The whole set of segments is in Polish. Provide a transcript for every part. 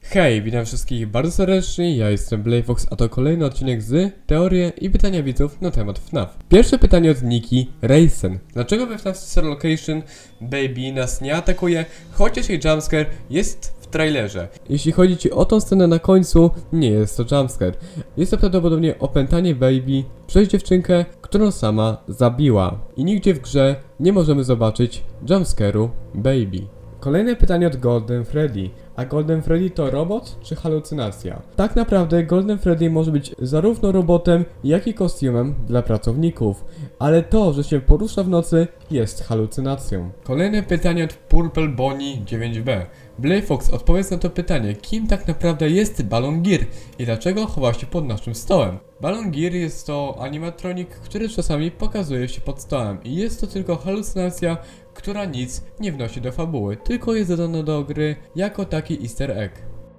Hej, witam wszystkich bardzo serdecznie, ja jestem Blayfox, a to kolejny odcinek z Teorie i pytania widzów na temat FNAF. Pierwsze pytanie od Niki Raysen. Dlaczego we FNAF Sister Location Baby nas nie atakuje, chociaż jej jumpscare jest w trailerze? Jeśli chodzi ci o tą scenę na końcu, nie jest to jumpscare. Jest to prawdopodobnie opętanie Baby przez dziewczynkę, którą sama zabiła. I nigdzie w grze nie możemy zobaczyć jumpscare'u Baby. Kolejne pytanie od Golden Freddy. A Golden Freddy to robot czy halucynacja? Tak naprawdę Golden Freddy może być zarówno robotem, jak i kostiumem dla pracowników. Ale to, że się porusza w nocy, jest halucynacją. Kolejne pytanie od Purple Bonnie 9B. Blayfox, odpowiedz na to pytanie. Kim tak naprawdę jest Balon Gear i dlaczego chowa się pod naszym stołem? Balon Gear jest to animatronik, który czasami pokazuje się pod stołem i jest to tylko halucynacja, która nic nie wnosi do fabuły, tylko jest dodana do gry jako taki easter egg.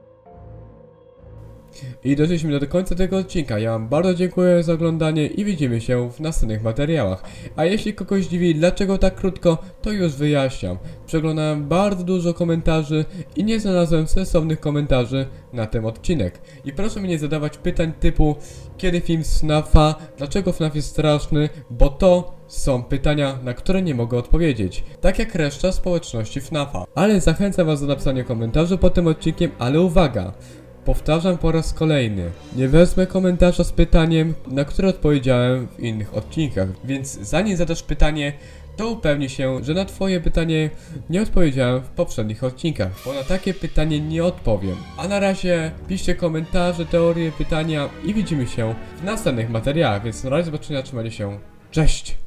I doszliśmy do końca tego odcinka. Ja wam bardzo dziękuję za oglądanie i widzimy się w następnych materiałach. A jeśli kogoś dziwi, dlaczego tak krótko, to już wyjaśniam. Przeglądałem bardzo dużo komentarzy i nie znalazłem sensownych komentarzy na ten odcinek. I proszę mi nie zadawać pytań typu kiedy film z FNAF-a, dlaczego FNAF jest straszny, bo to są pytania, na które nie mogę odpowiedzieć. Tak jak reszta społeczności FNAF-a. Ale zachęcam was do napisania komentarzy pod tym odcinkiem, ale uwaga! Powtarzam po raz kolejny, nie wezmę komentarza z pytaniem, na które odpowiedziałem w innych odcinkach, więc zanim zadasz pytanie, to upewnij się, że na twoje pytanie nie odpowiedziałem w poprzednich odcinkach, bo na takie pytanie nie odpowiem. A na razie piszcie komentarze, teorie, pytania i widzimy się w następnych materiałach, więc na razie zobaczenia, trzymajcie się, cześć!